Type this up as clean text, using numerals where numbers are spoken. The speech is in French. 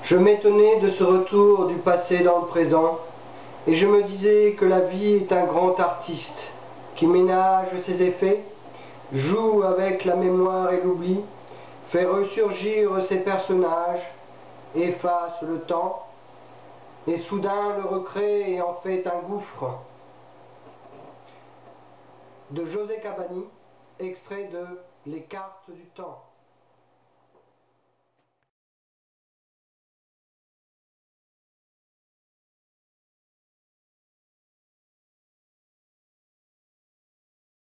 Je m'étonnais de ce retour du passé dans le présent, et je me disais que la vie est un grand artiste, qui ménage ses effets, joue avec la mémoire et l'oubli, fait ressurgir ses personnages, efface le temps, et soudain le recrée et en fait un gouffre. De José Cabani, extrait de Les cartes du temps.